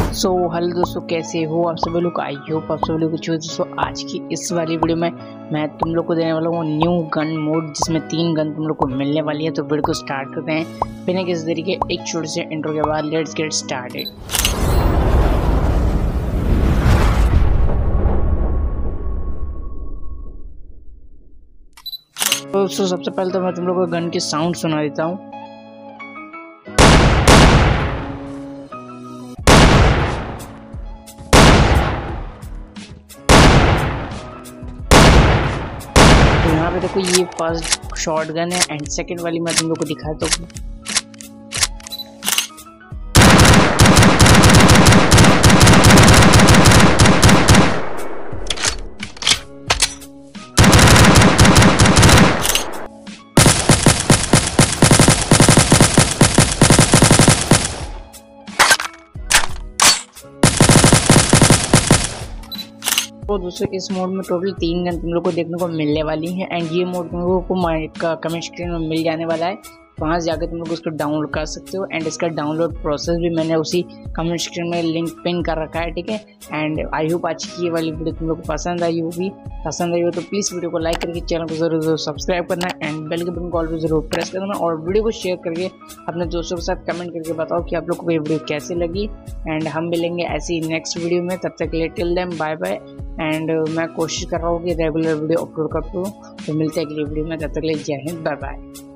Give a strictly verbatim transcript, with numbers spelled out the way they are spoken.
So hello दोस्तों, कैसे हो आप सभी लोग। आई होप आप सभी लोग अच्छे हो। दोस्तों आज की इस वाली वीडियो में मैं तुम लोग को देने वाला हूँ न्यू गन मोड, जिसमें तीन गन तुम लोग को मिलने वाली है। तो वीडियो को स्टार्ट करते हैं बिना किसी तरीके एक छोटे से इंट्रो के बाद। Let's get started. तो दोस्तों सबसे पहले तो मैं तुम लोग को गन की साउंड सुना देता हूँ। तो यहाँ पे देखो, ये फर्स्ट शॉट गन है एंड सेकंड वाली मैं तुम लोग को दिखाता हूँ। तो दोस्तों इस मोड में टोटल तीन गन तुम लोग को देखने को मिलने वाली हैं एंड ये मोड तुम लोगों को माइक का कमेंट स्क्रीन में मिल जाने वाला है। वहाँ जाकर तुम लोग उसको डाउनलोड कर सकते हो एंड इसका डाउनलोड प्रोसेस भी मैंने उसी कमेंट स्क्रीन में लिंक पिन कर रखा है, ठीक है। एंड आई होप आज की ये वाली वीडियो तुम लोग को पसंद आई होगी। पसंद आई हो तो प्लीज़ वीडियो को लाइक करके चैनल को जरूर जरूर सब्सक्राइब करना एंड बेल के बटन को ऑल पे जरूर प्रेस करना और वीडियो को शेयर करके अपने दोस्तों के साथ कमेंट करके बताओ कि आप लोग को ये वीडियो कैसी लगी। एंड हम मिलेंगे ऐसी नेक्स्ट वीडियो में, तब तक के लिए till then bye bye. And मैं कोशिश कर रहा हूँ कि रेगुलर वीडियो अपलोड करता हूँ। तो मिलते हैं अगली वीडियो में, तब तक के लिए जय हिंद, बाय बाय।